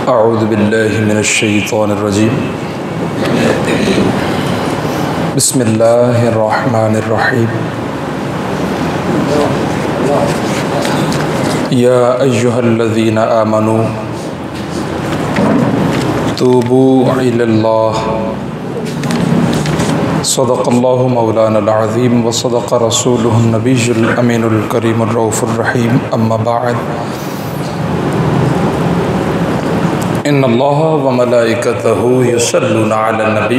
اعوذ باللہ من الشیطان الرجیم بسم اللہ الرحمن الرحیم یا ایہا الذین آمنوا توبوا الی اللہ صدق اللہ مولانا العظیم وصدق رسولہ النبی الامین الکریم الرؤوف الرحیم اما بعد ان اللہ وملائکتہ یصلون علی النبی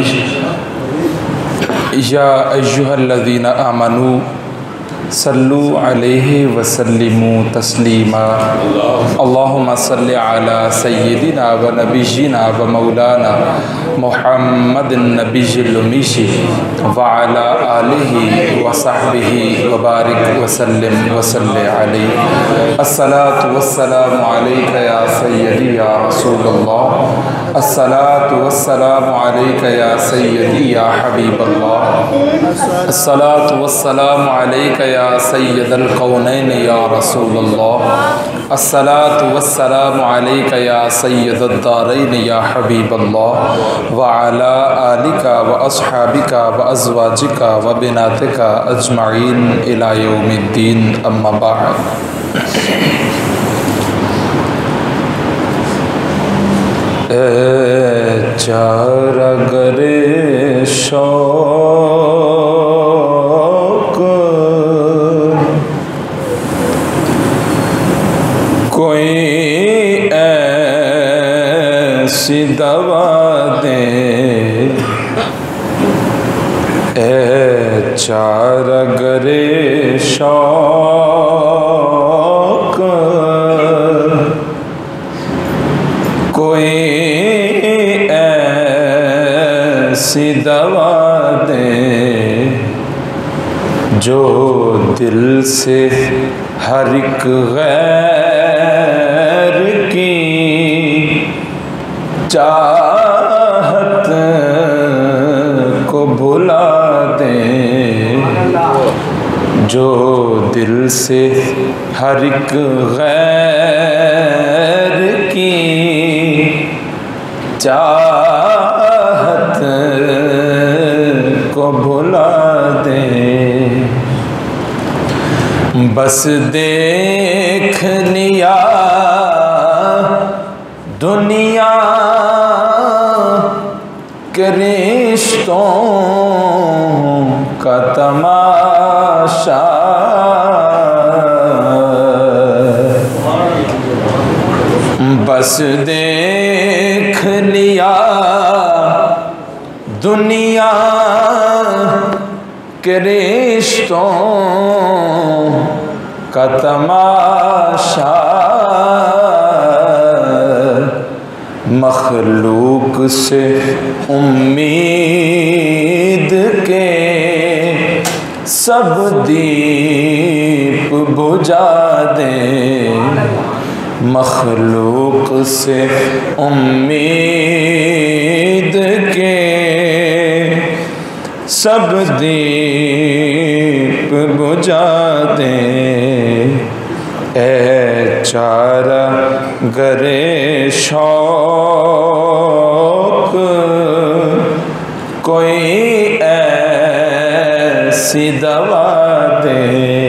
یا ایہا الذین آمنوا صلو علیہ وسلموا تسلیما اللہم صل علی سیدنا و نبینا و مولانا محمد النبی الامی وعلی آلہ وصحبہ وبارک وسلم وصلی علیہ الصلاة والسلام علیک یا سیدی یا رسول اللہ الصلاة والسلام علیک یا سیدی یا حبیب اللہ الصلاة والسلام علیک یا سید القونین یا رسول اللہ الصلاة والسلام علیک یا سید الدارین یا حبیب اللہ وعلا آلک و اصحابک و ازواجک و بناتک اجمعین الی یوم الدین اما بعد اے چارگر شوق کوئی ایسی دوا دے اے چارگر شوق کوئی ایسی دوا دے جو دل سے ہر ایک غیر کی چاہت کو بھلا دے جو دل سے ہر ایک غیر کی چاہت کو بھلا دے بس دیکھ لیا دنیا کے رشتوں کا تماشا بس دیکھ لیا دنیا کے رشتوں کا تماشا مخلوق سے امید کے سب دیپ بجھا دے مخلوق سے امید کے سب دیپ بجھا دیں اے چارہ گر شوق کوئی ایسی دوا دے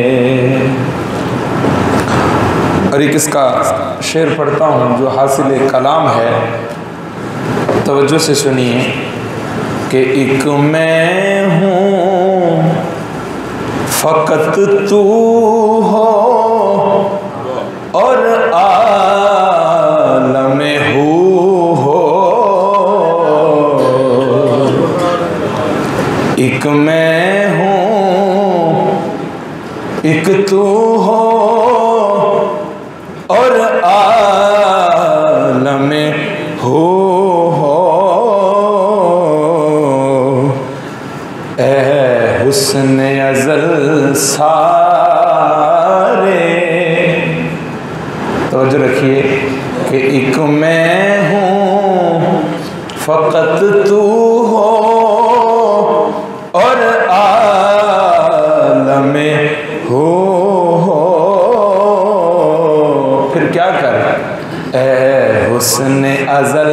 اور ایک اس کا شعر پڑھتا ہوں جو حاصل کلام ہے توجہ سے سنیے کہ ایک میں ہوں فقط تو ہو اور عالم ہو ایک میں ہوں ایک تو ہو اور عالم ہو اے حسن ازل سارے توجہ رکھیے کہ ایک میں ہوں فقط تو ہو اور عالم ہو پھر کیا کر اے حسن ازل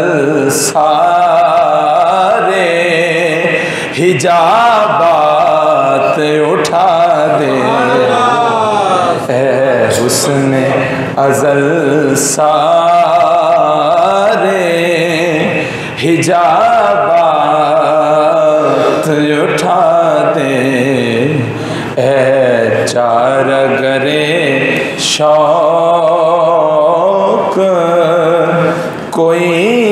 سارے حجابات اٹھا دے، اے حسن ازل سارے حجابات اٹھا دے، اے چارگرے شوق کوئی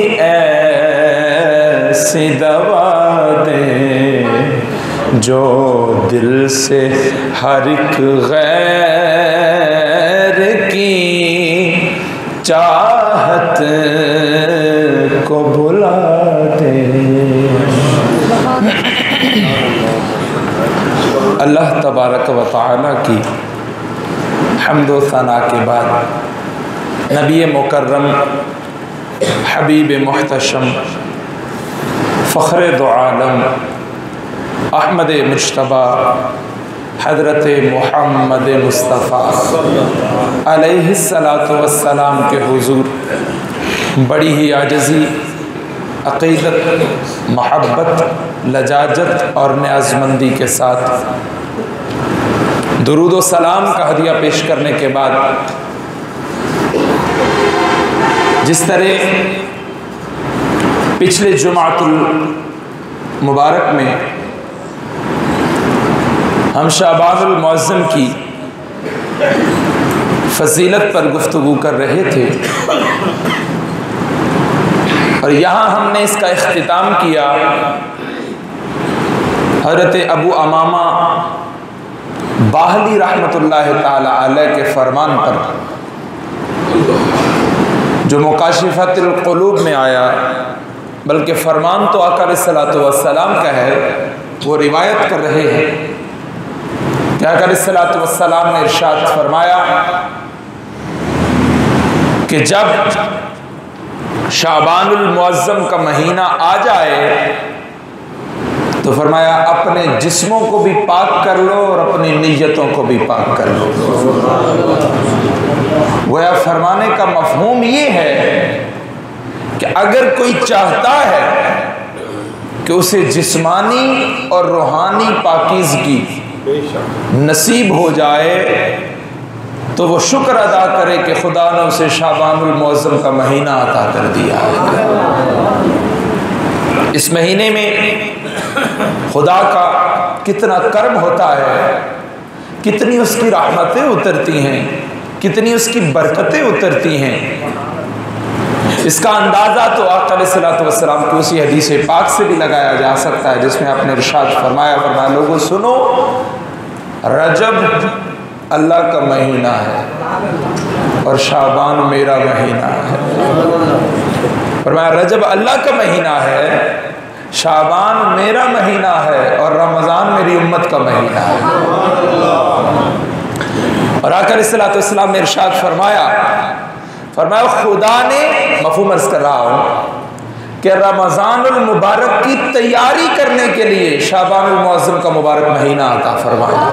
ایسی دوا دے جو دل سے ہر ایک غیر کی چاہت کو بھلا دے۔ اللہ تبارک و تعالی کی حمد و ثنا کے بعد نبی مکرم، حبیب محتشم، فخر دو عالم، احمد مجتبی حضرت محمد مصطفیٰ علیہ السلام کے حضور بڑی ہی عاجزی، عقیدت، محبت، لجاجت اور نیازمندی کے ساتھ درود و سلام کا ہدیہ پیش کرنے کے بعد جس طرح پچھلے جمعۃ المبارک میں ہم شعبان المعظم کی فضیلت پر گفتگو کر رہے تھے، اور یہاں ہم نے اس کا اختتام کیا حضرت ابو امامہ باہلی رحمۃ اللہ تعالی علیہ کے فرمان پر، جو مکاشفۃ القلوب میں آیا، بلکہ فرمان تو آقا علیہ الصلوۃ والسلام کا ہے، وہ روایت کر رہے ہیں کہ آقا علیہ الصلوۃ والسلام نے ارشاد فرمایا کہ جب شعبان المعظم کا مہینہ آ جائے تو فرمایا اپنے جسموں کو بھی پاک کر لو اور اپنی نیتوں کو بھی پاک کر لو۔ گویا فرمانے کا مفہوم یہ ہے کہ اگر کوئی چاہتا ہے کہ اسے جسمانی اور روحانی پاکیزگی نصیب ہو جائے تو وہ شکر ادا کرے کہ خدا نے اسے شعبان المعظم کا مہینہ عطا کر دیا ہے۔ اس مہینے میں خدا کا کتنا کرم ہوتا ہے، کتنی اس کی رحمتیں اترتی ہیں، کتنی اس کی برکتیں اترتی ہیں۔ اس کا اندازہ تو آقا علیہ الصلوۃ والسلام کی اسی حدیث پاک سے بھی لگایا جا سکتا ہے جس میں آپ نے ارشاد فرمایا لوگوں سنو، رجب اللہ کا مہینہ ہے اور شعبان میرا مہینہ ہے۔ فرمایا رجب اللہ کا مہینہ ہے، شعبان میرا مہینہ ہے اور رمضان میری امت کا مہینہ ہے۔ اور آقا علیہ الصلوۃ والسلام نے ارشاد فرمایا خدا نے، مفہوم عرض کر رہا ہوں کہ رمضان المبارک کی تیاری کرنے کے لیے شعبان المعظم کا مبارک مہینہ عطا فرمایا۔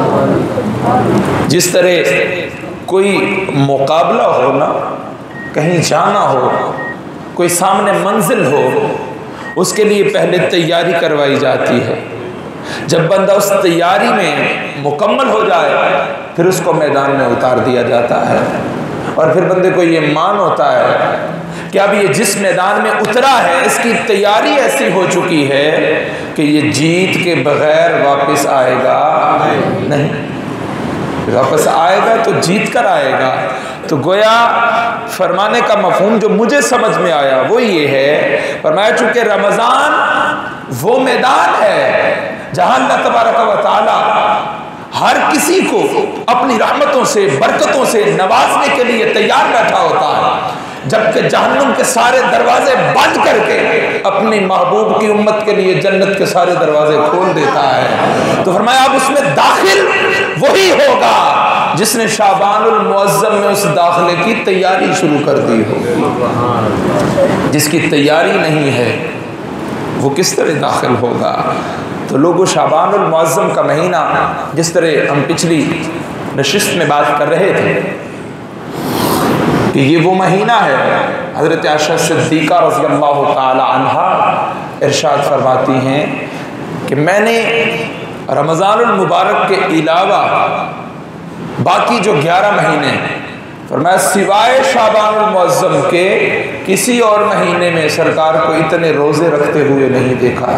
جس طرح کوئی مقابلہ ہونا، کہیں جانا ہو، کوئی سامنے منزل ہو، اس کے لیے پہلے تیاری کروائی جاتی ہے۔ جب بندہ اس تیاری میں مکمل ہو جائے پھر اس کو میدان میں اتار دیا جاتا ہے، اور پھر بندے کو یہ مان ہوتا ہے کہ اب یہ جس میدان میں اترا ہے اس کی تیاری ایسی ہو چکی ہے کہ یہ جیت کے بغیر واپس آئے گا نہیں، واپس آئے گا تو جیت کر آئے گا۔ تو گویا فرمانے کا مفہوم جو مجھے سمجھ میں آیا وہ یہ ہے، فرمایا چونکہ رمضان وہ میدان ہے جہاں اللہ تبارک و تعالی ہر کسی کو اپنی رحمتوں سے، برکتوں سے نوازنے کے لیے تیار بیٹھا ہوتا ہے، جبکہ جہنم کے سارے دروازے بند کر کے اپنی محبوب کی امت کے لیے جنت کے سارے دروازے کھول دیتا ہے۔ تو فرمایا اب اس میں داخل وہی ہوگا جس نے شعبان المعظم میں اس داخلے کی تیاری شروع کر دی ہو۔ جس کی تیاری نہیں ہے وہ کس طرح داخل ہوگا؟ تو لوگوں شعبان المعظم کا مہینہ، جس طرح ہم پچھلی نشست میں بات کر رہے تھے کہ یہ وہ مہینہ ہے۔ حضرت عائشہ صدیقہ رضی اللہ تعالی عنہا ارشاد فرماتی ہیں کہ میں نے رمضان المبارک کے علاوہ باقی جو 11 مہینے فرمایا سوائے شعبان المعظم کے کسی اور مہینے میں سرکار کو اتنے روزے رکھتے ہوئے نہیں دیکھا۔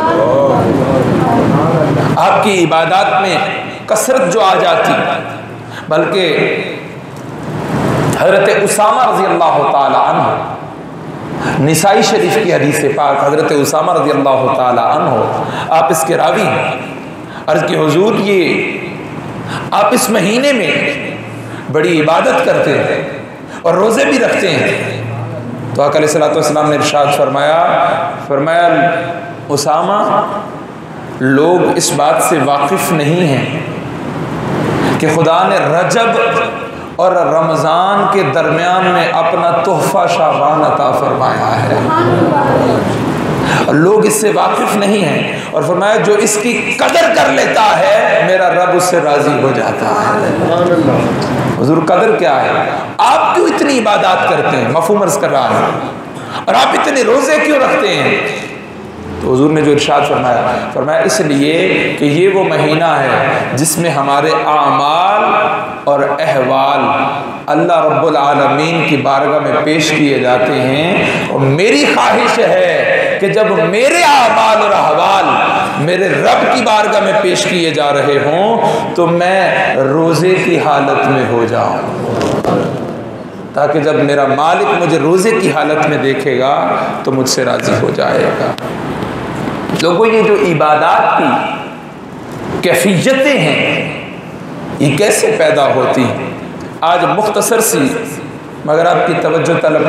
آپ کی عبادات میں کثرت جو آ جاتی، بلکہ حضرت اسامہ رضی اللہ تعالی عنہ، نسائی شریف کی حدیث پاک، حضرت اسامہ رضی اللہ تعالی عنہ آپ اس کے راوی ہیں۔ عرض کی حضور یہ آپ اس مہینے میں بڑی عبادت کرتے ہیں اور روزے بھی رکھتے ہیں، تو آقا علیہ الصلوۃ والسلام نے ارشاد فرمایا اسامہ لوگ اس بات سے واقف نہیں ہیں کہ خدا نے رجب اور رمضان کے درمیان میں اپنا تحفہ شعبان عطا فرمایا ہے، لوگ اس سے واقف نہیں ہیں، اور فرمایا جو اس کی قدر کر لیتا ہے میرا رب اس سے راضی ہو جاتا ہے۔ حضور قدر کیا ہے؟ آپ کیوں اتنی عبادات کرتے ہیں؟ مفہوم عرض کر رہا ہے، اور آپ اتنے روزے کیوں رکھتے ہیں؟ تو حضور نے جو ارشاد فرمایا اس لیے کہ یہ وہ مہینہ ہے جس میں ہمارے اعمال اور احوال اللہ رب العالمین کی بارگاہ میں پیش کیے جاتے ہیں، اور میری خواہش ہے کہ جب میرے اعمال اور احوال میرے رب کی بارگاہ میں پیش کیے جا رہے ہوں تو میں روزے کی حالت میں ہو جاؤں، تاکہ جب میرا مالک مجھے روزے کی حالت میں دیکھے گا تو مجھ سے راضی ہو جائے گا۔ لوگوں یہ جو عبادات کی کیفیتیں ہیں یہ کیسے پیدا ہوتی ہیں؟ آج مختصر سی مگر آپ کی توجہ طلب،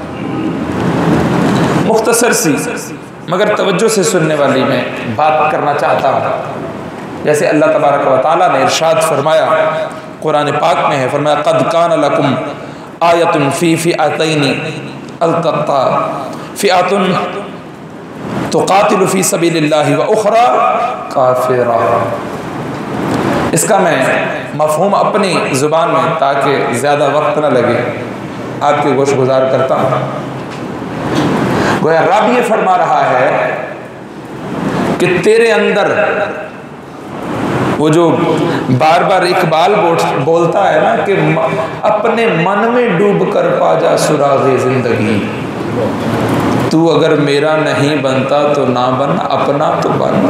مختصر سی مگر توجہ سے سننے والی میں بات کرنا چاہتا ہوں۔ جیسے اللہ تبارک و تعالیٰ نے ارشاد فرمایا قرآن پاک میں ہے، فرمایا قد کان لکم آیۃ فی فئتین التقطا فئۃ تقاتل فی سبیل اللہ و اخری کافرہ۔ اس کا میں مفہوم اپنی زبان میں تاکہ زیادہ وقت نہ لگے آپ کے گوش گزار کرتا ہوں۔ گویا رب یہ فرما رہا ہے کہ تیرے اندر وہ جو بار بار اقبال بولتا ہے نا کہ اپنے من میں ڈوب کر پا جا سراغ زندگی، تو اگر میرا نہیں بنتا تو نہ بن، اپنا تو بن۔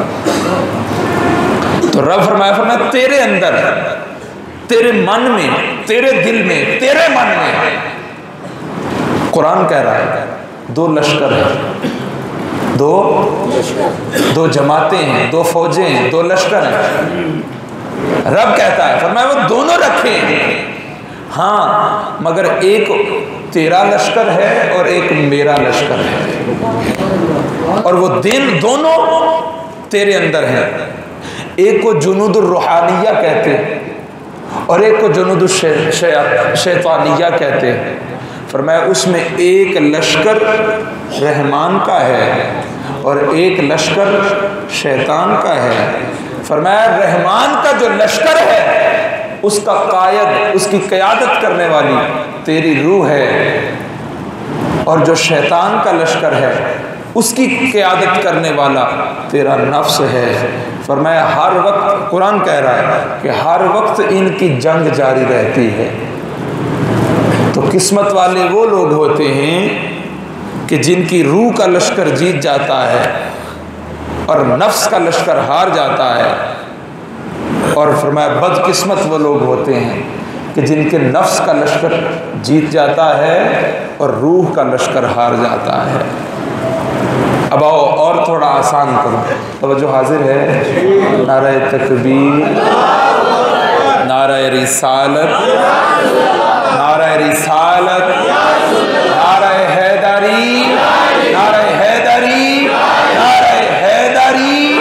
تو رب فرمایا تیرے اندر، تیرے من میں، تیرے دل میں، تیرے من میں، قرآن کہہ رہا ہے دو لشکر ہیں، دو جماعتیں ہیں، دو فوجیں ہیں، دو لشکر ہیں۔ رب کہتا ہے فرمایا وہ دونوں رکھے ہیں، ہاں مگر ایک تیرا لشکر ہے اور ایک میرا لشکر ہے، اور وہ دونوں تیرے اندر ہیں۔ ایک کو جنود الروحانیہ کہتے ہیں اور ایک کو جنود الشیطانیہ کہتے ہیں۔ فرمایا اس میں ایک لشکر رحمان کا ہے اور ایک لشکر شیطان کا ہے۔ فرمایا رحمان کا جو لشکر ہے اس کا قائد، اس کی قیادت کرنے والی تیری روح ہے، اور جو شیطان کا لشکر ہے اس کی قیادت کرنے والا تیرا نفس ہے۔ فرمایا ہر وقت، قرآن کہہ رہا ہے کہ ہر وقت ان کی جنگ جاری رہتی ہے۔ تو قسمت والے وہ لوگ ہوتے ہیں کہ جن کی روح کا لشکر جیت جاتا ہے اور نفس کا لشکر ہار جاتا ہے، اور فرمایا بد قسمت وہ لوگ ہوتے ہیں کہ جن کے نفس کا لشکر جیت جاتا ہے اور روح کا لشکر ہار جاتا ہے۔ اب آؤ اور تھوڑا آسان کرو، توجہ حاضر ہے؟ نعرہ تکبیر، نعرہ رسالت، نعرہ رسالت، نعرہ حیدری، نعرہ حیدری، نعرہ حیدری۔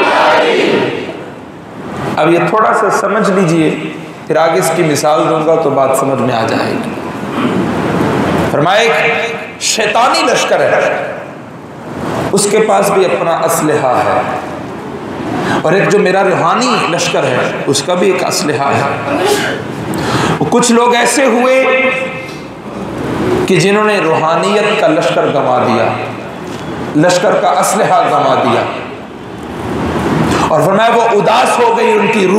اب یہ تھوڑا سا سمجھ لیجئے، پھر آگے اس کی مثال دوں گا تو بات سمجھ میں آ جائے گی۔ فرمایا ایک شیطانی لشکر ہے، اس کے پاس بھی اپنا اسلحہ ہے، اور ایک جو میرا روحانی لشکر ہے اس کا بھی ایک اسلحہ ہے۔ کچھ لوگ ایسے ہوئے کہ جنہوں نے روحانیت کا لشکر گنوا دیا، لشکر کا اسلحہ گنوا دیا، اور فرمایا وہ اداس ہو گئی ان کی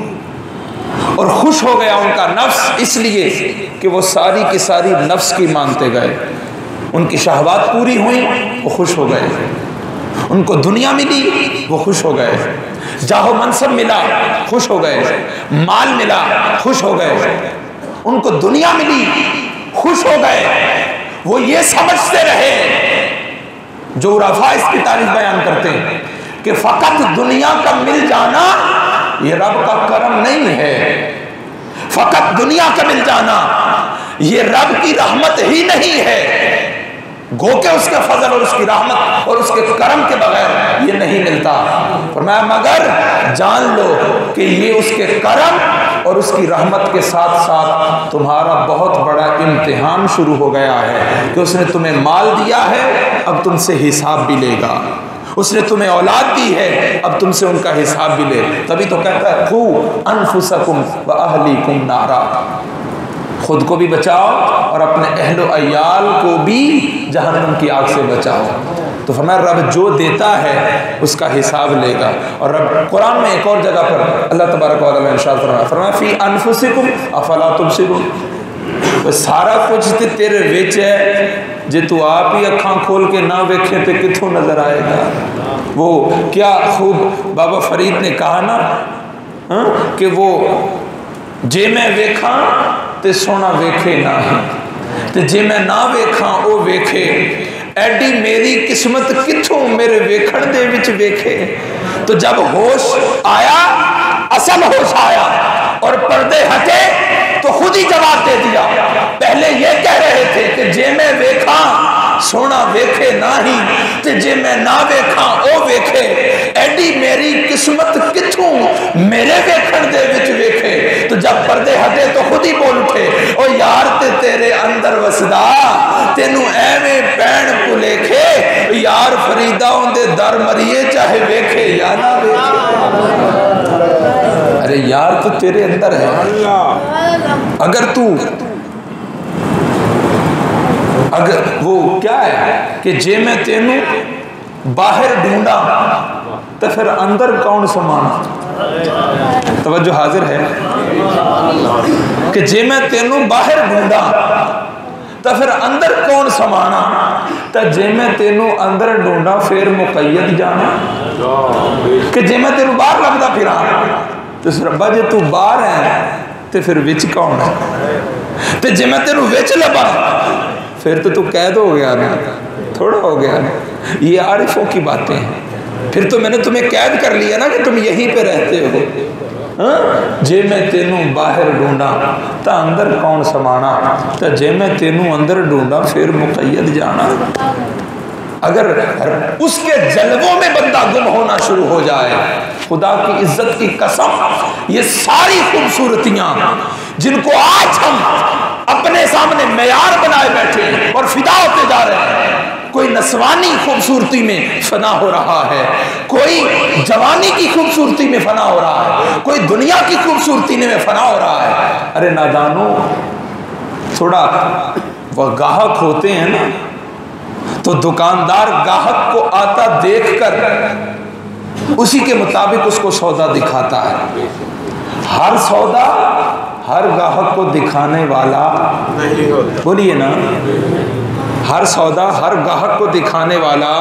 روح اور خوش ہو گیا ان کا نفس، اس لیے کہ وہ ساری کی ساری نفس کی مانتے گئے، ان کی شہوات پوری ہوئیں، وہ خوش ہو گئے، ان کو دنیا ملی وہ خوش ہو گئے، جاہ و منصب ملا خوش ہو گئے، مال ملا خوش ہو گئے، ان کو دنیا ملی خوش ہو گئے۔ وہ یہ سمجھتے رہے، جو عرفاء اس کی تعریف بیان کرتے ہیں کہ فقط دنیا کا مل جانا یہ رب کا کرم نہیں ہے، فقط دنیا کا مل جانا یہ رب کی رحمت ہی نہیں ہے، گو کہ اس کے فضل اور اس کی رحمت اور اس کے کرم کے بغیر یہ نہیں ملتا۔ فرمایا مگر جان لو کہ یہ اس کے کرم اور اس کی رحمت کے ساتھ ساتھ تمہارا بہت بڑا امتحان شروع ہو گیا ہے کہ اس نے تمہیں مال دیا ہے، اب تم سے حساب بھی لے گا، اس نے تمہیں اولاد دی ہے، اب تم سے ان کا حساب بھی لے، تبھی تو کہتا ہے قُوا أَنفُسَكُمْ وَأَهْلِيكُمْ نَارًا، خود کو بھی بچاؤ اور اپنے اہل و عیال کو بھی جہنم کی آگ سے بچاؤ۔ تو فرمایا رب جو دیتا ہے اس کا حساب لے گا۔ اور رب قرآن میں ایک اور جگہ پر اللہ تبارک و تعالیٰ نے ارشاد فرمایا فی انفسکم افلا تبصرون، سارا کچھ تے تیرے وچ ہے، جے تو آپ ہی اکھاں کھول کے نہ ویکھے تے کتھوں نظر آئے گا۔ وہ کیا خوب بابا فرید نے کہا نا کہ وہ جے میں ویکھاں تے سونا ویکھے نہ ہی، تے جے میں نہ ویکھاں او ویکھے، ایڈی میری قسمت کتھوں میرے ویکھن دے وچ ویکھے۔ تو جب ہوش آیا، اصل ہوش آیا اور پردے ہٹے تو خود ہی جواب دے دیا۔ پہلے یہ کہہ رہے تھے کہ جے میں ویکھاں سونا ویکھے نہ ہی، تے جے میں نہ ویکھاں او ویکھے، ایڈی میری قسمت کتھوں میرے ویکھن دے وچ ویکھے۔ تو جب پردے ہٹے تو خود ہی بول اٹھے، او یار تے تیرے اندر وسدا، تینوں ایویں پین پلیکھے، یار فریدہ اندے در مریے چاہے ویکھے یا نہ ویکھے۔ ارے یار تو تیرے اندر ہے، اگر تو اگر وہ کیا ہے کہ جے میں تینوں باہر ڈھونڈا تو پھر اندر کون سمانا؟ توجہ حاضر ہے کہ جے میں تینوں باہر ڈھونڈا تو پھر اندر کون سمانا؟ تو جے میں تینوں اندر ڈھونڈا پھر مقید جانا، کہ جے میں تینوں باہر لبدا پھرا تو ربا جے تو باہر ہے تو پھر وچ کون ہے؟ تو جے میں تینوں وچ لبا پھر تو قید ہو گیا نا، تھوڑا ہو گیا نا۔ یہ عارفوں کی باتیں ہیں، پھر تو میں نے تمہیں قید کر لیا نا کہ تم یہیں پہ رہتے ہو۔ جے میں تینوں باہر ڈھونڈا تو اندر کون سمانا، تو جے میں تینوں اندر ڈھونڈا پھر مقید جانا۔ اگر اس کے جلووں میں بندہ گم ہونا شروع ہو جائے، خدا کی عزت کی قسم، یہ ساری خوبصورتیاں جن کو آج ہم اپنے سامنے معیار بنائے بیٹھے اور فدا ہوتے جا رہے ہیں، کوئی نسوانی خوبصورتی میں فنا ہو رہا ہے، کوئی جوانی کی خوبصورتی میں فنا ہو رہا ہے، کوئی دنیا کی خوبصورتی میں فنا ہو رہا ہے۔ ارے نادانو، تھوڑا وہ گاہک ہوتے ہیں نا تو دکاندار گاہک کو آتا دیکھ کر اسی کے مطابق اس کو سودا دکھاتا ہے۔ ہر سودا ہر گاہک کو دکھانے والا نہیں ہوتا، بولیے نا، ہر سودا ہر گاہک کو دکھانے والا۔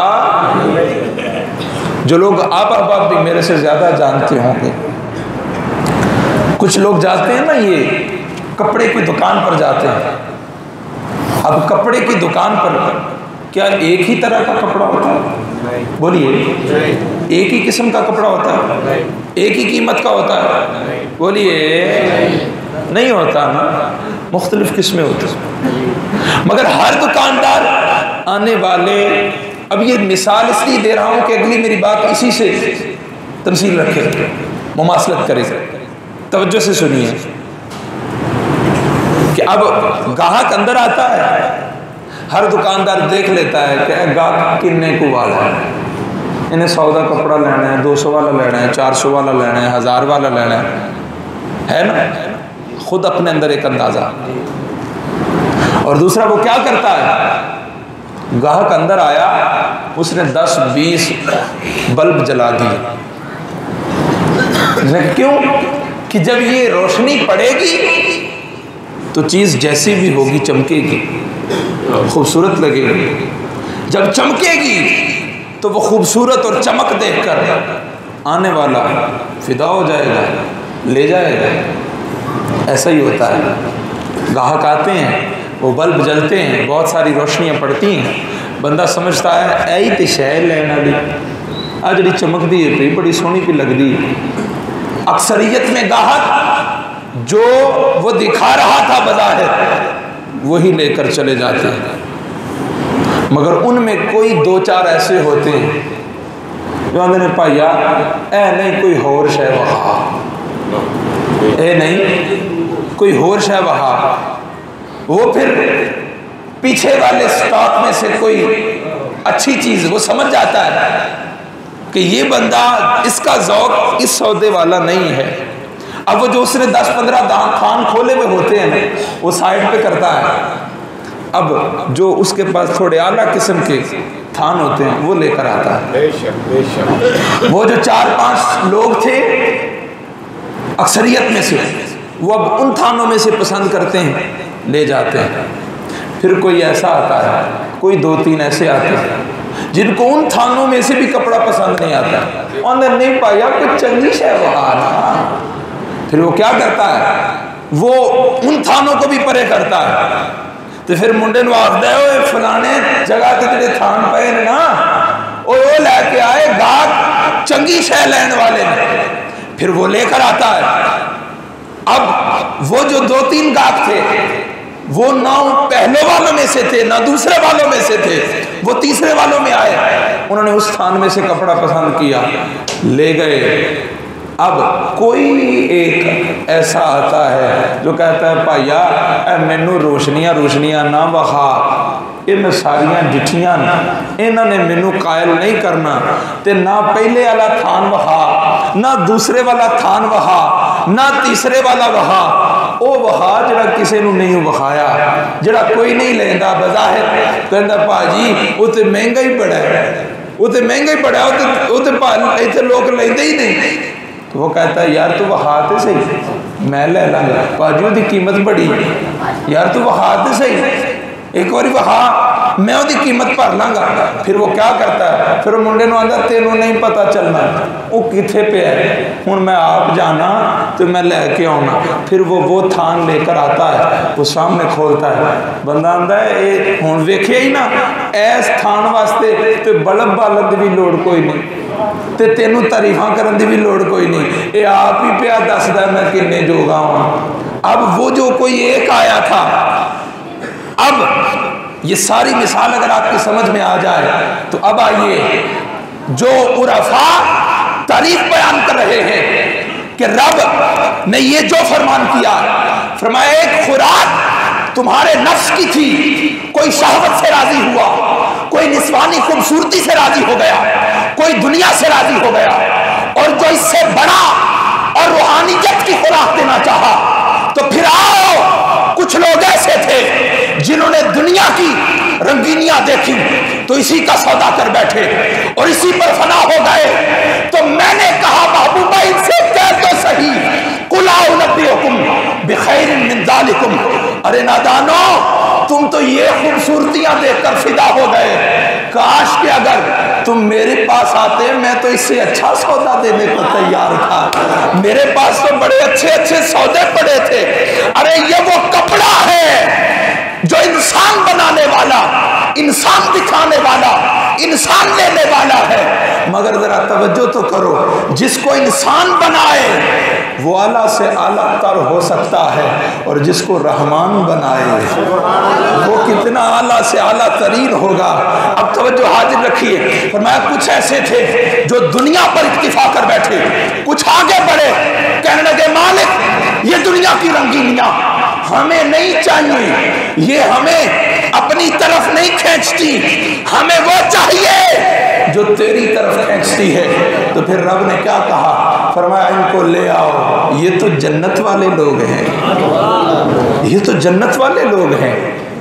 جو لوگ آپ احباب بھی میرے سے زیادہ جانتے ہوں گے، کچھ لوگ جاتے ہیں نا، یہ کپڑے کی دکان پر جاتے ہیں۔ اب کپڑے کی دکان پر کیا ایک ہی طرح کا کپڑا ہوتا ہے؟ بولیے، ایک ہی قسم کا کپڑا ہوتا ہے؟ ایک ہی قیمت کا ہوتا ہے؟ بولیے، نہیں ہوتا نا، مختلف قسمیں ہوتی ہیں۔ مگر ہر دکاندار آنے والے، اب یہ مثال اس لیے دے رہا ہوں کہ اگلی میری بات اسی سے تمثیل رکھے، مماثلت کرے، توجہ سے سنیے کہ اب گاہک اندر آتا ہے، ہر دکاندار دیکھ لیتا ہے کہ گاہک کنے کو والا ہے، انہیں سودا کپڑا لینا ہے، 200 والا لینا ہے، 400 والا لینا ہے، 1000 والا لینا ہے نا، خود اپنے اندر ایک اندازہ۔ اور دوسرا وہ کیا کرتا ہے، گاہک اندر آیا، اس نے 10-20 بلب جلا دیے۔ کیوں؟ کہ جب یہ روشنی پڑے گی تو چیز جیسی بھی ہوگی چمکے گی، خوبصورت لگے گی۔ جب چمکے گی تو وہ خوبصورت اور چمک دیکھ کر آنے والا فدا ہو جائے گا، لے جائے گا۔ ایسا ہی ہوتا ہے، گاہک آتے ہیں، وہ بلب جلتے ہیں، بہت ساری روشنیاں پڑتی ہیں، بندہ سمجھتا ہے ایہی تے شے لینا دی آ جڑی چمک دی ہے بڑی سونی پہ لگ دی۔ اکثریت میں گاہک جو وہ دکھا رہا تھا بظاہر وہی لے کر چلے جاتے ہیں، مگر ان میں کوئی 2-4 ایسے ہوتے ہیں جو آندے نے پائیا اے نہیں کوئی ہور شے وہا، اے نہیں کوئی ہور شے وہا۔ وہ پھر پیچھے والے سٹاک میں سے کوئی اچھی چیز وہ سمجھ جاتا ہے کہ یہ بندہ اس کا ذوق اس سودے والا نہیں ہے۔ اب وہ جو اس نے 10-15 تھان کھولے ہوئے ہوتے ہیں وہ سائڈ پہ کرتا ہے، اب جو اس کے پاس تھوڑے اعلیٰ قسم کے تھان ہوتے ہیں وہ لے کر آتا ہے۔ وہ جو 4-5 لوگ تھے اکثریت میں سے، وہ اب ان تھانوں میں سے پسند کرتے ہیں، لے جاتے ہیں۔ پھر کوئی ایسا آتا ہے، کوئی 2-3 ایسے آتے ہیں جن کو ان تھانوں میں سے بھی کپڑا پسند نہیں آتا، انہوں نے نہیں پایا کچھ چنگی شے وہاں۔ پھر وہ کیا کرتا ہے، وہ ان تھانوں کو بھی پرے کرتا ہے۔ تو پھر منڈے نو آخدا ہے اوے فلانے جگہ تے جڑے تھان پئے نے نا وہ لے کے آئے گاہک چنگی شے لین والے نے، پھر وہ لے کر آتا ہے۔ اب وہ جو 2-3 گاہک تھے وہ نہ پہلے والوں میں سے تھے نہ دوسرے والوں میں سے تھے، وہ تیسرے والوں میں آئے، انہوں نے اس تھان میں سے کپڑا پسند کیا، لے گئے۔ اب کوئی ایک ایسا آتا ہے جو کہتا ہے بھائیا اے مینوں روشنیاں نہ بخا، یہ میں ساریاں جٹھیاں انہوں نے مینوں قائل نہیں کرنا، تے نہ پہلے والا تھان بخا، نہ دوسرے والا تھان بخا، نہ تیسرے والا بخا، او بخا جڑا کسے نو نہیں بخایا، جڑا کوئی نہیں لیندا بظاہر کہندا پاجی وہ تے مہنگا ہی بڑا ہے، وہ تے مہنگا ہی بڑا ہے، وہ تے ایتھے لوگ لیندے ہی نہیں۔ تو وہ کہتا ہے یار تو بخا تے صحیح، میں لے لاں گا، پاجی دی قیمت بڑی، یار تو بخا تے صحیح، ایک باری بخا میں وہ دی قیمت بھر لاں گا۔ پھر وہ کیا کرتا ہے، پھر وہ منڈے نو آندا تینوں نہیں پتا چلنا وہ کتھے پہ ہے، ہن میں آپ جانا تو میں لے کے آنا۔ پھر وہ تھان لے کر آتا ہے، وہ سامنے کھولتا ہے، بندہ آندا ہے اے ہن ویکھیا ہی نا ایس تھان واسطے تے بلب بالن دی بھی لوڑ کوئی نہیں، تے تینوں تعریفاں کرن دی بھی لوڑ کوئی نہیں، اے آپ ہی پیا دسدا ہے میں کنے جوگا ہوں۔ اب وہ جو کوئی ایک آیا تھا، اب یہ ساری مثال اگر آپ کی سمجھ میں آ جائے تو اب آئیے جو عرفاء تعریف بیان کر رہے ہیں کہ رب نے یہ جو فرمان کیا، فرمایا ایک خوراک تمہارے نفس کی تھی، کوئی شہوت سے راضی ہوا، کوئی نسوانی خوبصورتی سے راضی ہو گیا، کوئی دنیا سے راضی ہو گیا، اور جو اس سے بڑا اور روحانیت کی خوراک دینا چاہا تو پھر آؤ کچھ لوگ ایسے تھے جنہوں نے دنیا کی رنگینیاں دیکھی تو اسی کا سودا کر بیٹھے اور اسی پر فنا ہو گئے۔ تو میں نے کہا محبوبہ ان سے کہہ تو صحیح، قل اعنبئکم بخیر من ذالکم، ارے نادانو تم تو یہ خوبصورتیاں دیکھ کر فدا ہو گئے، کاش کہ اگر تم میرے پاس آتے میں تو اس سے اچھا سودا دینے کو تیار تھا، میرے پاس تو بڑے اچھے سودے پڑے تھے۔ ارے یہ وہ کپڑا ہے جو انسان بنانے والا، انسان دکھانے والا، انسان لینے والا ہے، مگر ذرا توجہ تو کرو، جس کو انسان بنائے وہ اعلیٰ سے اعلیٰ تر ہو سکتا ہے، اور جس کو رحمان بنائے وہ کتنا اعلیٰ سے اعلیٰ ترین ہوگا۔ اب توجہ حاضر رکھیے، فرمایا کچھ ایسے تھے جو دنیا پر اکتفا کر بیٹھے، کچھ آگے بڑھے، کہنے لگے مالک یہ دنیا کی رنگینیاں ہمیں نہیں چاہیے، یہ ہمیں اپنی طرف نہیں کھینچتی، ہمیں وہ چاہیے جو تیری طرف کھینچتی ہے۔ تو پھر رب نے کیا کہا، فرمایا ان کو لے آؤ، یہ تو جنت والے لوگ ہیں، یہ تو جنت والے لوگ ہیں۔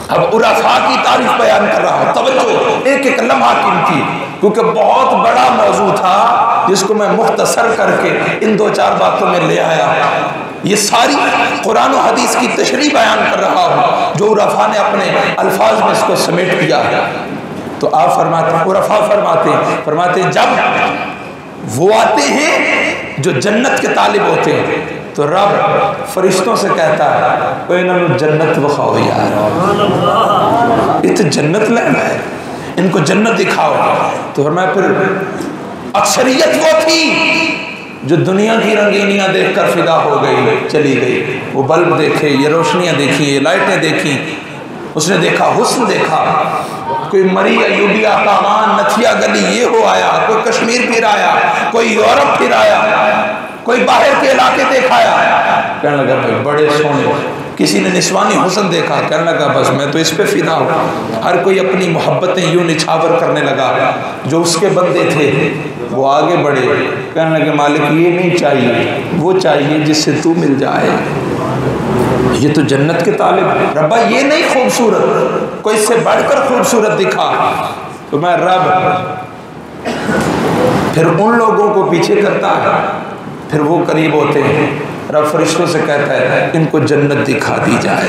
اب عرفاء کی تعریف بیان کر رہا ہوں، توجہ، ایک ایک لمحہ قیمتی، کیونکہ بہت بڑا موضوع تھا جس کو میں مختصر کر کے ان 2-4 باتوں میں لے آیا۔ یہ ساری قرآن و حدیث کی تشریح بیان کر رہا ہوں جو عرفاء نے اپنے الفاظ میں اس کو سمیٹ دیا ہے۔ تو آپ فرماتے ہیں، عرفاء فرماتے ہیں جب وہ آتے ہیں جو جنت کے طالب ہوتے ہیں تو رب فرشتوں سے کہتا ہے وہ انہوں جنت بخاؤ یار، یہ تو جنت لینا ہے، ان کو جنت دکھاؤ۔ تو فرمایا پھر اکثریت وہ تھی جو دنیا کی رنگینیاں دیکھ کر فدا ہو گئی، چلی گئی، وہ بلب دیکھے، یہ روشنیاں دیکھی، یہ لائٹیں دیکھی، اس نے دیکھا حسن دیکھا، کوئی مری ایوبیہ کامان نتھیا گلی یہ ہو آیا، کوئی کشمیر پھر آیا، کوئی یورپ پھر آیا، کوئی باہر کے علاقے دیکھایا، کہنے لگا بھائی بڑے سونے، کسی نے نسوانی حسن دیکھا، کہنے لگا بس میں تو اس پہ فدا ہوں، ہر کوئی اپنی محبتیں یوں نچھاور کرنے لگا، جو اس کے بندے تھے وہ آگے بڑھے، کہنے لگے مالک یہ نہیں چاہیے، وہ چاہیے جس سے تو مل جائے، یہ تو جنت کے طالب ہے، ربا یہ نہیں خوبصورت، کوئی اس سے بڑھ کر خوبصورت دکھا، تو میں رب پھر ان لوگوں کو پیچھے کرتا ہے، پھر وہ قریب ہوتے ہیں، رب فرشتوں سے کہتا ہے ان کو جنت دکھا دی جائے،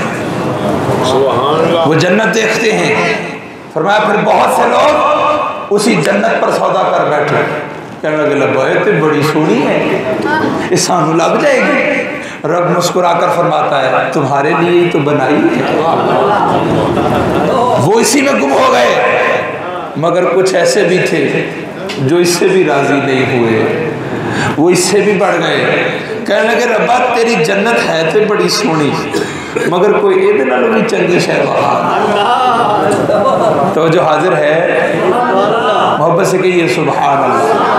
وہ جنت دیکھتے ہیں، فرمایا پھر بہت سے لوگ اسی جنت پر سودا کر بیٹھے، کہنے لگے لبائے تو بڑی سونی ہے، یہ سانو لگ جائے گی، رب مسکرا کر فرماتا ہے تمہارے لیے تو بنائی ہے۔ وہ اسی میں گم ہو گئے، مگر کچھ ایسے بھی تھے جو اس سے بھی راضی نہیں ہوئے، وہ اس سے بھی بڑھ گئے، کہنے لگے ربا تیری جنت ہے تو بڑی سونی مگر کوئی ایدے نہ لوگی چنگی شہ وہاں، تو جو حاضر ہے محبت سے کہیے سبحان اللہ،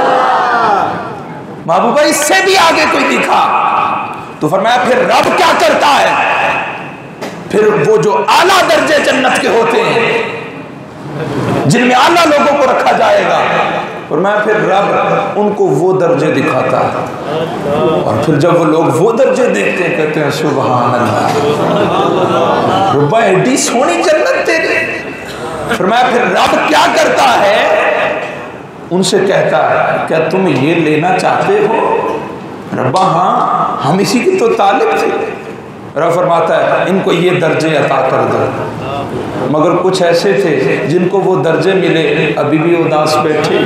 محبوبہ اس سے بھی آگے کوئی دکھا، تو فرمایا پھر رب کیا کرتا ہے، پھر وہ جو اعلیٰ درجے جنت کے ہوتے ہیں جن میں اعلیٰ لوگوں کو رکھا جائے گا، فرمایا پھر رب ان کو وہ درجے دکھاتا ہے، اور پھر جب وہ لوگ وہ درجے دیکھتے ہیں کہتے ہیں سبحان اللہ، ربا ایڈی سونی جنت تیری، فرمایا پھر رب کیا کرتا ہے، ان سے کہتا ہے کیا تم یہ لینا چاہتے ہو، ربا ہاں ہم اسی کی تو طالب تھے، رب فرماتا ہے ان کو یہ درجے عطا کر دو، مگر کچھ ایسے تھے جن کو وہ درجے ملے ابھی بھی اداس بیٹھے،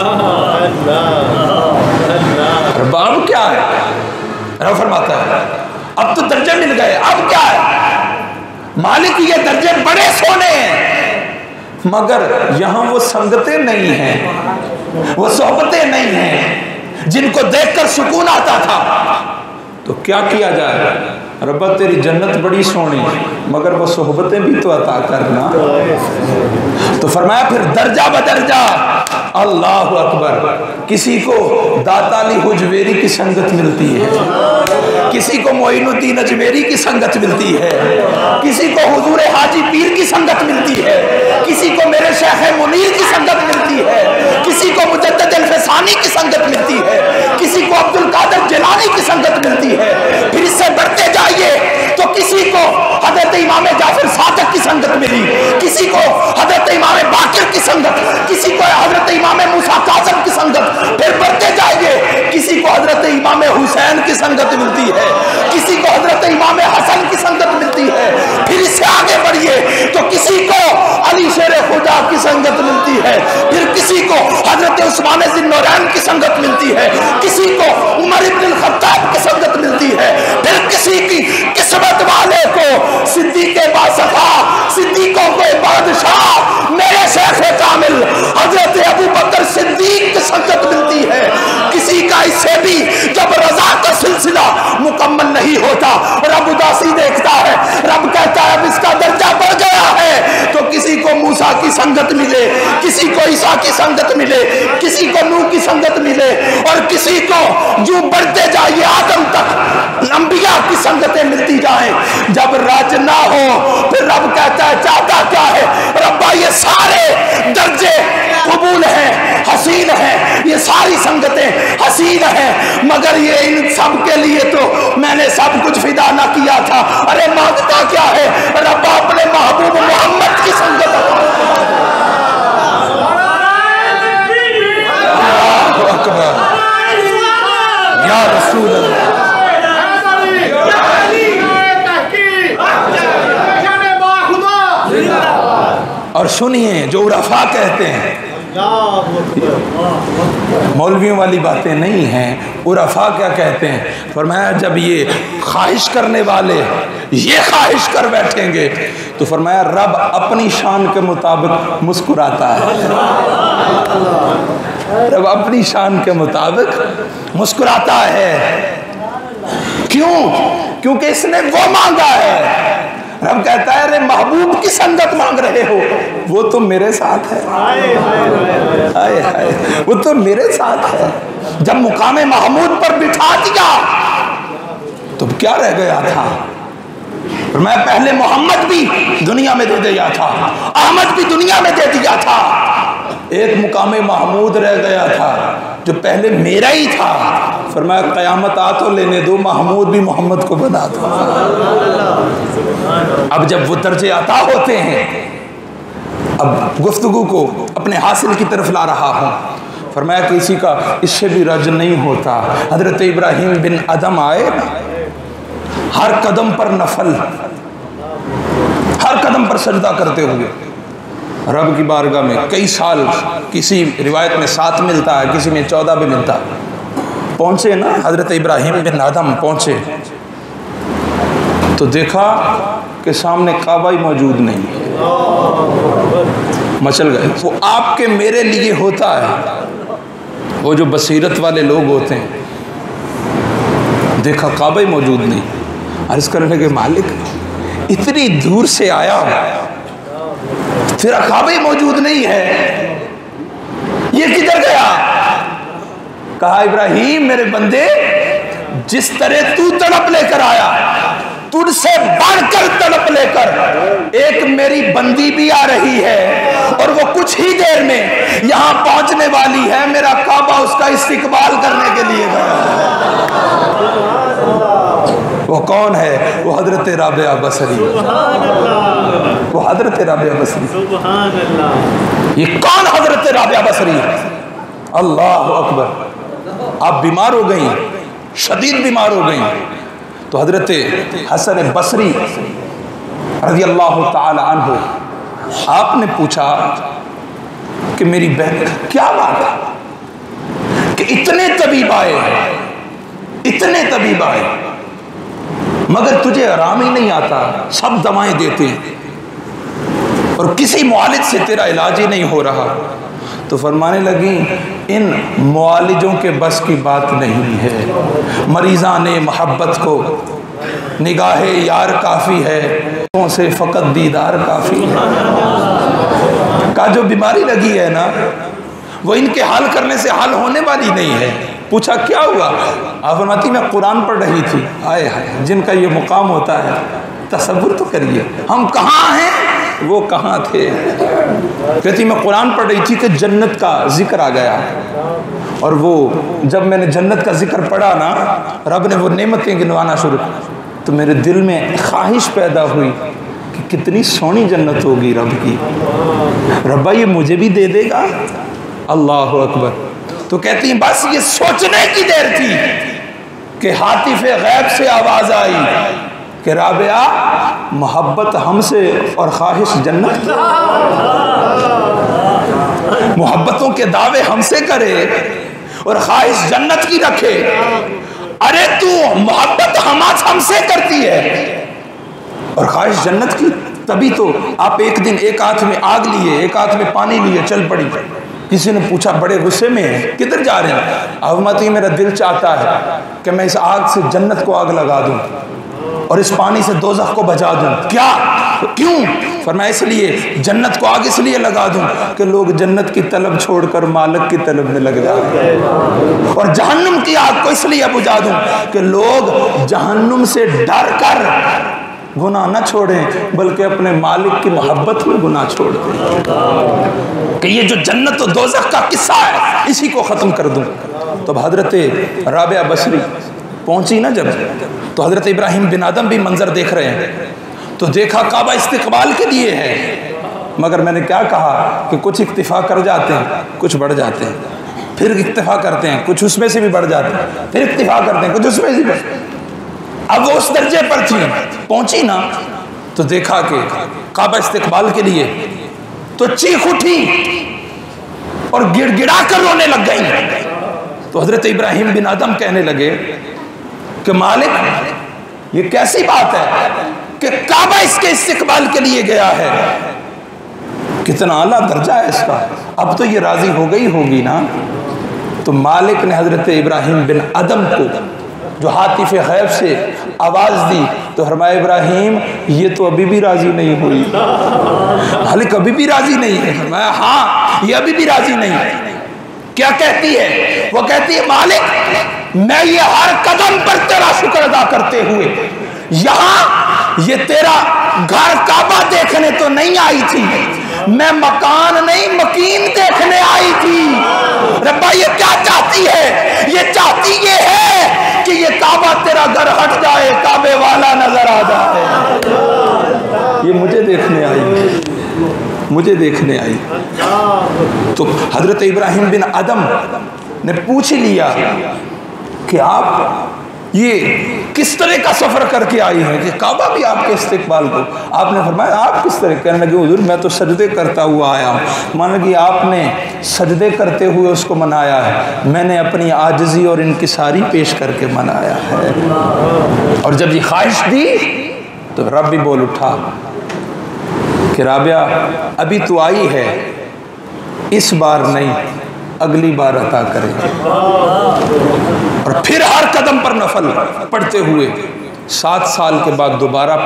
رب اب کیا ہے، رب فرماتا ہے اب تو درجے مل گئے، اب کیا ہے، مالک یہ درجے بڑے سونے ہیں مگر یہاں وہ سنگتیں نہیں ہیں، وہ صحبتیں نہیں ہیں جن کو دیکھ کر سکون آتا تھا، تو کیا کیا جائے، ربا تیری جنت بڑی سونی مگر وہ صحبتیں بھی تو عطا کرنا، تو فرمایا پھر درجہ بدرجہ، اللہ اکبر، کسی کو داتا علی حجویری کی سنگت ملتی ہے، کسی کو معین الدین اجمیری کی سنگت ملتی ہے، کسی کو حضور حاجی پیر کی سنگت ملتی ہے، کسی کو میرے شیخ منیر کی سنگت ملتی ہے، کسی کو مجدد الفسانی کی سنگت ملتی ہے، کسی کو عبد القادر جیلانی کی سنگت ملتی ہے، پھر اس سے بڑھتے جائیے تو کسی کو حضرت امام جعفر صادق کی سنگت ملی، کسی کو حضرت امام باقر کی سنگت، کسی کو حضرت امام موسیٰ کاظم کی سنگت، پھر بڑھتے جائیے کسی کو حضرت امام حسین کی سنگت ملتی ہے، کسی کو حضرت امام حسن کی سنگت ملتی ہے، پھر اس سے آگے بڑھیے تو کسی کو علی شیر خدا کی سنگت ملتی ہے، پھر کسی کو حضرت عثمان ذی النورین کی سنگت ملتی ہے، کسی کو عمر ابن الخطاب کی سنگت ملتی ہے، پھر کسی کی قسمت والے کو صدیق باصفا، صدیقوں کو بادشاہ میرے شیخ کامل حضرت ابو بکر صدیق کی سنگت ملتی ہے، کسی کا اس سے بھی جب رضا کا سلسلہ مکمل نہیں ہوتا رب اداسی دیکھتا ہے، رب کہتا ہے اب اس کا درجہ بڑھ گیا ہے، تو کسی کو موسیٰ کی سنگت ملے، کسی کو عیسیٰ کی سنگت ملے، کسی کو نوح کی سنگت ملے، اور کسی کو جو بڑھتے جائیے آدم تک انبیاء کی سنگتیں ملتی جائیں، جب رج نہ ہو پھر رب کہتا ہے چاہتا کیا ہے، ربا یہ سارے درجے قبول ہیں، حسین ہیں، یہ ساری سنگتیں حسین ہیں مگر یہ ان سب کے لیے تو میں نے سب کچھ فدا نہ کیا تھا۔ ارے مانگتا کیا ہے؟ رب اپنے محبوب محمد کی سنگت یا رسول اللہ۔ اور سنیے جو عرفاء کہتے ہیں، مولویوں والی باتیں نہیں ہیں، عرفاء کیا کہتے ہیں؟ فرمایا جب یہ خواہش کرنے والے یہ خواہش کر بیٹھیں گے تو فرمایا رب اپنی شان کے مطابق مسکراتا ہے، رب اپنی شان کے مطابق مسکراتا ہے۔ کیوں؟ کیونکہ اس نے وہ مانگا ہے۔ رب کہتا ہے ارے محبوب کی سنگت مانگ رہے ہو، وہ تو میرے ساتھ ہے، ہائے ہائے وہ تو میرے ساتھ ہے۔ جب مقام محمود پر بٹھا دیا تو کیا رہ گیا تھا؟ میں پہلے محمد بھی دنیا میں دے دیا تھا، احمد بھی دنیا میں دے دیا تھا، ایک مقام محمود رہ گیا تھا جو پہلے میرا ہی تھا۔ فرمایا قیامت آ تو لینے دو، محمود بھی محمد کو بنا دو۔ اب جب وہ درجے عطا ہوتے ہیں، اب گفتگو کو اپنے حاصل کی طرف لا رہا ہوں۔ فرمایا کسی کا اس سے بھی رج نہیں ہوتا۔ حضرت ابراہیم بن ادم آئے، ہر قدم پر نفل، ہر قدم پر سجدہ کرتے ہوئے رب کی بارگاہ میں کئی سال، کسی روایت میں 7 ملتا ہے، کسی میں 14 بھی ملتا ہے۔ پہنچے نا حضرت ابراہیم بن آدم پہنچے تو دیکھا کہ سامنے کعبہ ہی موجود نہیں، مچل گئے۔ وہ آپ کے میرے لیے ہوتا ہے، وہ جو بصیرت والے لوگ ہوتے ہیں، دیکھا کعبہ ہی موجود نہیں، عرض کرنے لگے مالک اتنی دور سے آیا تیرا کعبہ ہی موجود نہیں ہے، یہ کدھر گیا؟ کہا ابراہیم میرے بندے، جس طرح تو تڑپ لے کر آیا، تجھ سے بڑھ کر تڑپ لے کر ایک میری بندی بھی آ رہی ہے، اور وہ کچھ ہی دیر میں یہاں پہنچنے والی ہے، میرا کعبہ اس کا استقبال کرنے کے لیے گیا۔ وہ کون ہے؟ وہ حضرت رابعہ بصری، وہ حضرت رابعہ بصری۔ یہ کون حضرت رابعہ بصری؟ اللہ اکبر۔ آپ بیمار ہو گئیں، شدید بیمار ہو گئیں، تو حضرت حسن بصری رضی اللہ تعالی عنہ آپ نے پوچھا کہ میری بہن کیا بات ہے کہ اتنے طبیب آئے، اتنے طبیب آئے مگر تجھے آرام ہی نہیں آتا، سب دوائیں دیتے ہیں اور کسی معالج سے تیرا علاج ہی نہیں ہو رہا۔ تو فرمانے لگیں ان معالجوں کے بس کی بات نہیں ہے، مریضان محبت کو نگاہ یار کافی ہے، ان سے فقط دیدار کافی ہے۔ کا جو بیماری لگی ہے نا وہ ان کے حل کرنے سے حل ہونے والی نہیں ہے۔ پوچھا کیا ہوا؟ آپ فرماتی میں قرآن پڑھ رہی تھی۔ آئے ہائے، جن کا یہ مقام ہوتا ہے تصور تو کریے، ہم کہاں ہیں وہ کہاں تھے۔ کہتی میں قرآن پڑھ رہی تھی کہ جنت کا ذکر آ گیا، اور وہ جب میں نے جنت کا ذکر پڑھا نا، رب نے وہ نعمتیں گنوانا شروع تو میرے دل میں خواہش پیدا ہوئی کہ کتنی سونی جنت ہوگی رب کی، ربا یہ مجھے بھی دے دے گا۔ اللہ اکبر۔ تو کہتی ہیں بس یہ سوچنے کی دیر تھی کہ ہاتف غیب سے آواز آئی کہ رابعہ محبت ہم سے اور خواہش جنت کی، محبتوں کے دعوے ہم سے کرے اور خواہش جنت کی رکھے۔ ارے تو محبت ہم سے کرتی ہے اور خواہش جنت کی، تبھی تو آپ ایک دن ایک ہاتھ میں آگ لیے، ایک ہاتھ میں پانی لیے چل پڑی۔ کسی نے پوچھا بڑے غصے میں ہیں، کدھر جا رہے ہیں؟ آپ فرماتی میرا دل چاہتا ہے کہ میں اس آگ سے جنت کو آگ لگا دوں اور اس پانی سے دوزخ کو بچا دوں۔ کیا؟ کیوں؟ فرمایا اس لیے جنت کو آگ اس لیے لگا دوں کہ لوگ جنت کی طلب چھوڑ کر مالک کی طلب میں لگ جائیں، اور جہنم کی آگ کو اس لیے بجھا دوں کہ لوگ جہنم سے ڈر کر گناہ نہ چھوڑیں بلکہ اپنے مالک کی محبت میں گناہ چھوڑ دیں، کہ یہ جو جنت و دوزخ کا قصہ ہے اسی کو ختم کر دوں۔ تو حضرت رابعہ بصری پہنچی نا جب، تو حضرت ابراہیم بن ادم بھی منظر دیکھ رہے ہیں، تو دیکھا کعبہ استقبال کے لیے ہے، مگر میں نے کیا کہا کہ کچھ اکتفا کر جاتے ہیں، کچھ بڑھ جاتے ہیں، پھر اکتفا کرتے ہیں، کچھ اس میں سے بھی بڑھ جاتے ہیں، پھر اکتفا کرتے ہیں، کچھ اس میں سے بھی بڑھ۔ اب وہ اس درجے پر تھی، پہنچی نا تو دیکھا کہ کعبہ استقبال کے لیے، تو چیخ اٹھی اور گڑ گڑا کر رونے لگ گئی۔ تو حضرت ابراہیم بن ادم کہنے لگے کہ مالک یہ کیسی بات ہے کہ کعبہ اس کے استقبال کے لیے گیا ہے، کتنا اعلیٰ درجہ ہے اس کا، اب تو یہ راضی ہو گئی ہوگی نا۔ تو مالک نے حضرت ابراہیم بن ادم کو جو ہاتف غیب سے آواز دی تو فرمایا ابراہیم یہ تو ابھی بھی راضی نہیں ہوئی، مالک ابھی بھی راضی نہیں ہے؟ فرمایا ہاں یہ ابھی بھی راضی نہیں ہے۔ کیا کہتی ہے؟ وہ کہتی ہے مالک میں یہ ہر قدم پر تیرا شکر ادا کرتے ہوئے یہاں یہ تیرا گھر کعبہ دیکھنے تو نہیں آئی تھی، میں مکان نہیں مکین دیکھنے آئی تھی۔ ربا یہ کیا چاہتی ہے؟ یہ چاہتی یہ ہے کہ یہ کعبہ تیرا گھر ہٹ جائے، کعبے والا نظر آ جائے۔ یہ مجھے دیکھنے آئی، مجھے دیکھنے آئی۔ تو حضرت ابراہیم بن ادم نے پوچھ لیا کہ آپ یہ کس طرح کا سفر کر کے آئی ہیں کہ کعبہ بھی آپ کے استقبال کو؟ آپ نے فرمایا آپ کس طرح؟ کہنے لگے حضور میں تو سجدے کرتا ہوا آیا ہوں۔ مانا کہ آپ نے سجدے کرتے ہوئے اس کو منایا ہے، میں نے اپنی عاجزی اور انکساری پیش کر کے منایا ہے۔ اور جب یہ خواہش دی تو رب بھی بول اٹھا کہ رابعہ ابھی تو آئی ہے، اس بار نہیں اگلی بار عطا کرے۔ اور پھر ہر قدم پر نفل پڑھتے ہوئے 7 سال کے بعد دوبارہ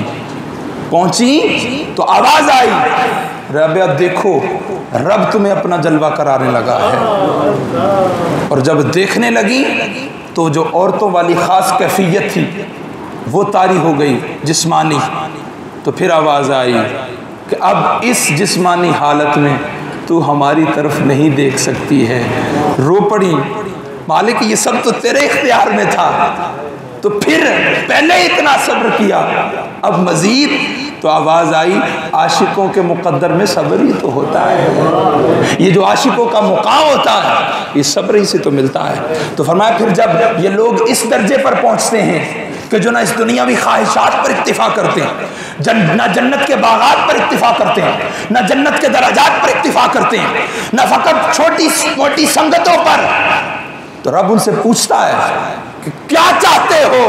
پہنچی تو آواز آئی رابعہ دیکھو رب تمہیں اپنا جلوہ کرانے لگا ہے۔ اور جب دیکھنے لگی تو جو عورتوں والی خاص کیفیت تھی وہ طاری ہو گئی، جسمانی۔ تو پھر آواز آئی کہ اب اس جسمانی حالت میں تو ہماری طرف نہیں دیکھ سکتی ہے۔ رو پڑی مالک یہ سب تو تیرے اختیار میں تھا، تو پھر پہلے اتنا صبر کیا اب مزید۔ تو آواز آئی عاشقوں کے مقدر میں صبر ہی تو ہوتا ہے، یہ جو عاشقوں کا مقام ہوتا ہے یہ صبر ہی سے تو ملتا ہے۔ تو فرمایا پھر جب یہ لوگ اس درجے پر پہنچتے ہیں کہ جو نہ اس دنیاوی خواہشات پر اکتفا کرتے ہیں، نہ جنت کے باغات پر اکتفا کرتے ہیں، نہ جنت کے درجات پر اکتفا کرتے ہیں، نہ فقط چھوٹی موٹی سنگتوں پر، تو رب ان سے پوچھتا ہے کہ کیا چاہتے ہو؟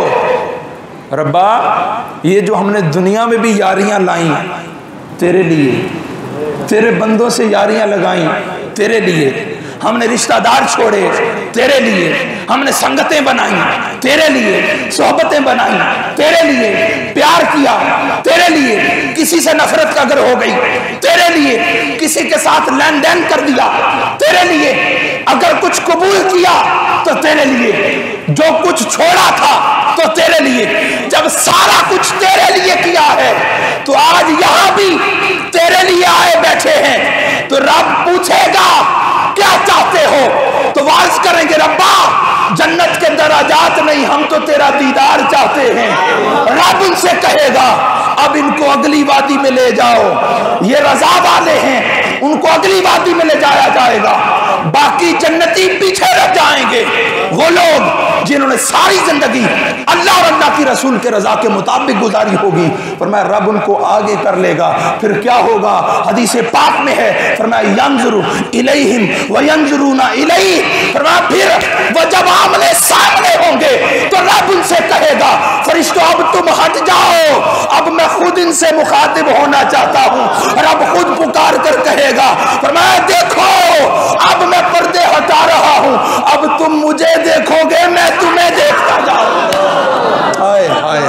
ربا یہ جو ہم نے دنیا میں بھی یاریاں لائیں تیرے لیے، تیرے بندوں سے یاریاں لگائیں تیرے لیے، ہم نے رشتہ دار چھوڑے تیرے لیے، ہم نے سنگتیں بنائیں تیرے لیے، صحبتیں بنائیں تیرے لیے، پیار کیا تیرے لیے، کسی سے نفرت اگر ہو گئی تیرے لیے، کسی کے ساتھ لین دین کر دیا تیرے لیے، اگر کچھ قبول کیا تو تیرے لیے، جو کچھ چھوڑا تھا تو تیرے لیے۔ جب سارا کچھ تیرے لیے کیا ہے تو آج یہاں بھی تیرے لیے آئے بیٹھے ہیں، تو رب پوچھے گا کیا چاہتے ہو؟ تو واز کریں گے ربا جنت کے درجات نہیں، ہم تو تیرا دیدار چاہتے ہیں۔ رب ان سے کہے گا اب ان کو اگلی وادی میں لے جاؤ، یہ رضا والے ہیں، ان کو اگلی وادی میں لے جایا جائے گا، باقی جنتی پیچھے رہ جائیں گے، وہ لوگ جنہوں نے ساری زندگی اللہ اور اللہ کی رسول کے رضا کے مطابق گزاری ہوگی۔ فرمایا رب ان کو آگے کر لے گا، پھر کیا ہوگا؟ حدیث پاک میں ہے، فرمایا ینظر الیہم وینظرون الیہ، فرمایا پھر وہ جب آمنے سامنے ہوں گے تو رب ان سے کہے گا فرشتوں اب تم ہٹ جاؤ، اب میں خود ان سے مخاطب ہونا چاہتا ہوں۔ رب خود پکار کر کہے گا، فرمایا دیکھو اب میں پردے ہٹا رہا ہوں، اب تم مجھے دیکھو گے میں تمہیں دیکھتا جاؤں گا۔ ہائے ہائے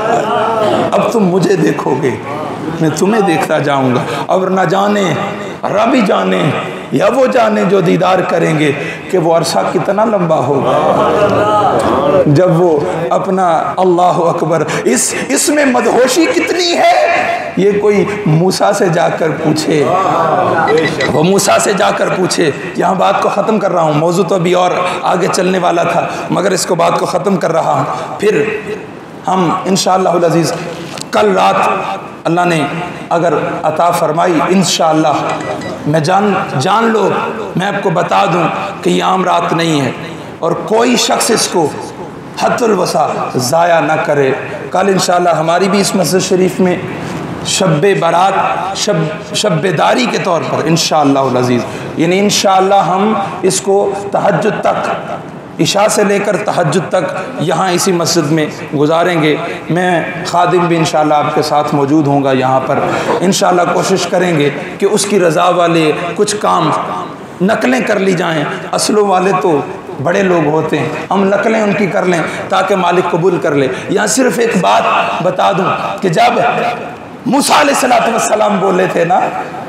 اب تم مجھے دیکھو گے میں تمہیں دیکھتا جاؤں گا۔ اور نہ جانے رب ہی جانے یا وہ جانے جو دیدار کریں گے کہ وہ عرصہ کتنا لمبا ہوگا۔ جب وہ اپنا اللہ اکبر، اس میں مدہوشی کتنی ہے، یہ کوئی موسیٰ سے جا کر پوچھے، وہ موسیٰ سے جا کر پوچھے۔ یہاں بات کو ختم کر رہا ہوں، موضوع تو ابھی اور آگے چلنے والا تھا مگر اس کو بات کو ختم کر رہا ہوں۔ پھر ہم انشاءاللہ العزیز کل رات اللہ نے اگر عطا فرمائی انشاءاللہ، میں جان لو، میں آپ کو بتا دوں کہ یہ عام رات نہیں ہے اور کوئی شخص اس کو حد الوسع ضائع نہ کرے۔ کل انشاءاللہ ہماری بھی اس مسجد شریف میں شب برات، شب بیداری کے طور پر انشاءاللہ العزیز، یعنی انشاءاللہ ہم اس کو تہجد تک، عشاء سے لے کر تہجد تک یہاں اسی مسجد میں گزاریں گے۔ میں خادم بھی انشاءاللہ آپ کے ساتھ موجود ہوں گا یہاں پر، انشاءاللہ کوشش کریں گے کہ اس کی رضا والے کچھ کام نقلیں کر لی جائیں، اصلوں والے تو بڑے لوگ ہوتے ہیں، ہم نقلیں ان کی کر لیں تاکہ مالک قبول کر لے۔ یہاں صرف ایک بات بتا دوں کہ جب موسیٰ علیہ السلام بولے تھے نا،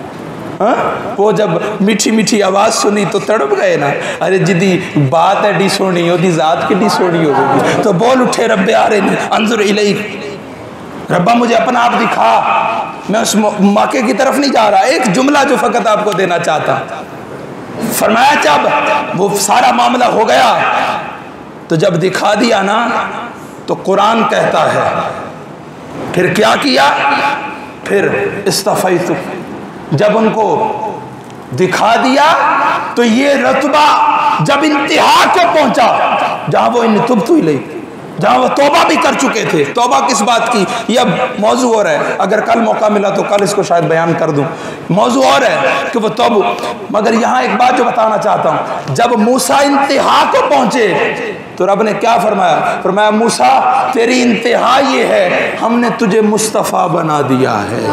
وہ جب میٹھی میٹھی آواز سنی تو تڑپ گئے نا، ارے جدی بات ہے ڈی سونی ہو دی ذات کی ڈی سونی ہوگی، تو بول اٹھے رب آرنی انظر الیک، ربا مجھے اپنا آپ دکھا۔ میں اس موقع کی طرف نہیں جا رہا، ایک جملہ جو فقط آپ کو دینا چاہتا، فرمایا جب وہ سارا معاملہ ہو گیا تو جب دکھا دیا نا تو قرآن کہتا ہے پھر کیا کیا، پھر استفیت، جب ان کو دکھا دیا تو یہ رتبہ جب انتہا کو پہنچا، جہاں وہ ان تبت الیہ، جہاں وہ توبہ بھی کر چکے تھے۔ توبہ کس بات کی، یہ اب موضوع اور ہے، اگر کل موقع ملا تو کل اس کو شاید بیان کر دوں، موضوع اور ہے کہ وہ توبہ، مگر یہاں ایک بات جو بتانا چاہتا ہوں، جب موسیٰ انتہا کو پہنچے تو رب نے کیا فرمایا، فرمایا موسیٰ تیری انتہا یہ ہے، ہم نے تجھے مصطفیٰ بنا دیا ہے،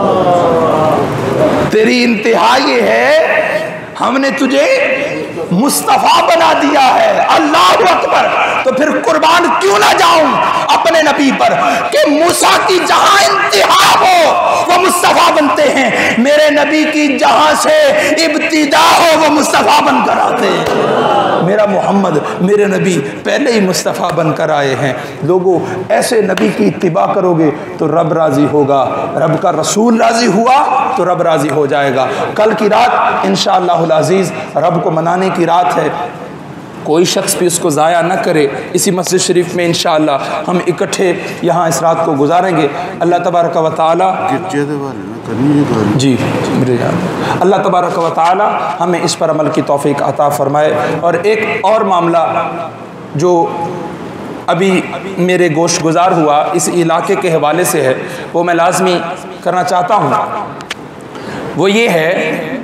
تیری انتہا یہ ہے ہم نے تجھے مصطفیٰ بنا دیا ہے۔ اللہ اکبر، تو پھر قربان کیوں نہ جاؤں اپنے نبی پر کہ موسیٰ کی جہاں انتہا ہو وہ مصطفیٰ بنتے ہیں، میرے نبی کی جہاں سے ابتدا ہو وہ مصطفیٰ بن کر آتے ہیں۔ میرا محمد، میرے نبی پہلے ہی مصطفیٰ بن کر آئے ہیں۔ لوگوں ایسے نبی کی اتباع کرو گے تو رب راضی ہوگا، رب کا رسول راضی ہوا تو رب راضی ہو جائے گا۔ کل کی رات انشاءاللہ العزیز رب کو منانے کی رات ہے، کوئی شخص بھی اس کو ضائع نہ کرے۔ اسی مسجد شریف میں انشاءاللہ ہم اکٹھے یہاں اس رات کو گزاریں گے۔ اللہ تبارک و تعالی، جی میرے یاد، اللہ تبارک و تعالی ہمیں اس پر عمل کی توفیق عطا فرمائے۔ اور ایک اور معاملہ جو ابھی میرے گوش گزار ہوا اس علاقے کے حوالے سے ہے، وہ میں لازمی کرنا چاہتا ہوں، وہ یہ ہے